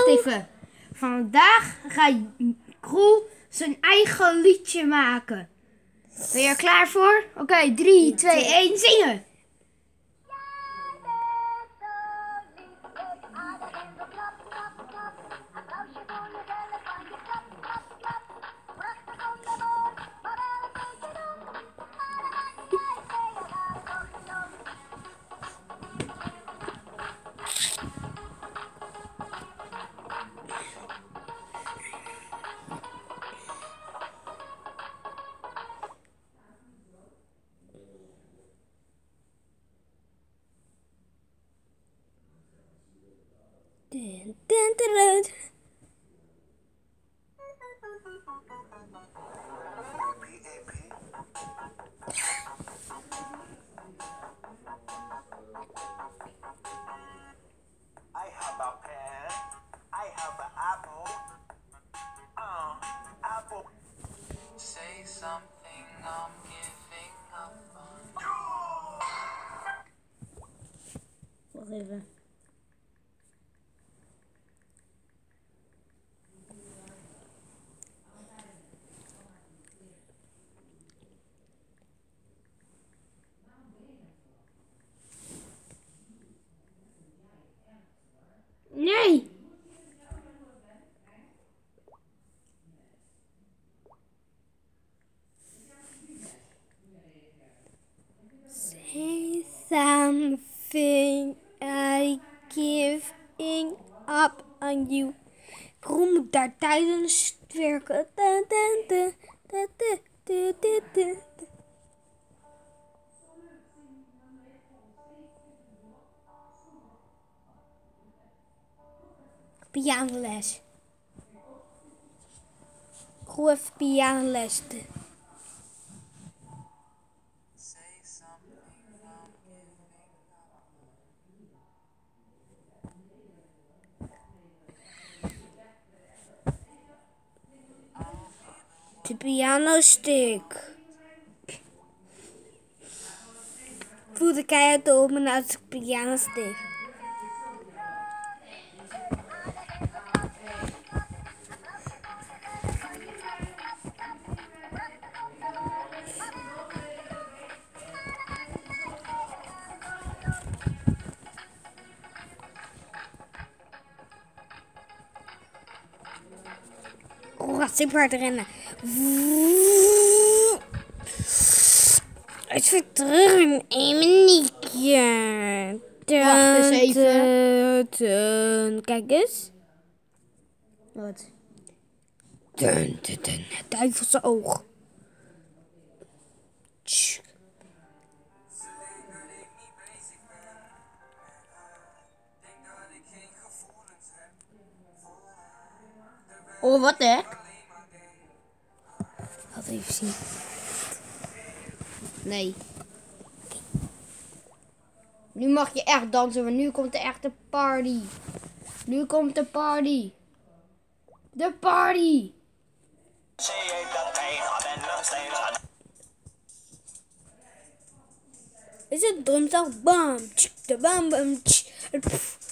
even. Vandaag gaat Krol zijn eigen liedje maken. Ben je er klaar voor? Oké, 3, 2, 1, zingen! Dun, dun, dun, dun. I have a pen. I have an apple. Apple. Say something, I'm giving up on Wacht even. Nee! Say something, I giving up on you. Kroel moet daar tijdens het werken. Dun, dun, dun, dun, dun, dun, dun, dun. Pianoles. Kroel even pianoles. Say something, I'm giving up. De pianostuk. Voel de keihard op me naar de pianostuk. Oh, gaat super hard rennen. Het is weer terug in 1 minuutje. Wacht eens even. Kijk eens. Wat? Het duivelse oog. Tsk. Oh, wat hè? Laat even zien. Nee. Nu mag je echt dansen, want nu komt de echte party. Nu komt de party. De party. Is het drumstel? Bam, tsk, de bam, bam, tsk.